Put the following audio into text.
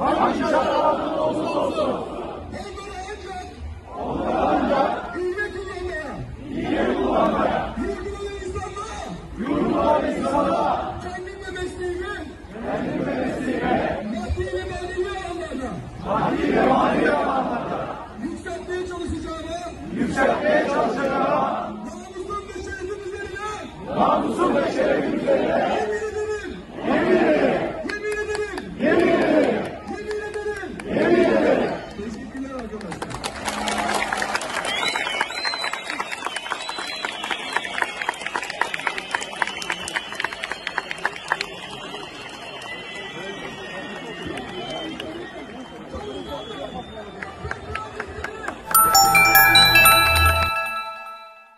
hangi şart altında olursa olsun, onlara ancak iğne kullanmaya, yurdular insanlığa, kendim ve mesleğime, maddi ve manevi alanlarda yükseltmeye çalışacağıma, namusum ve şerefim üzerine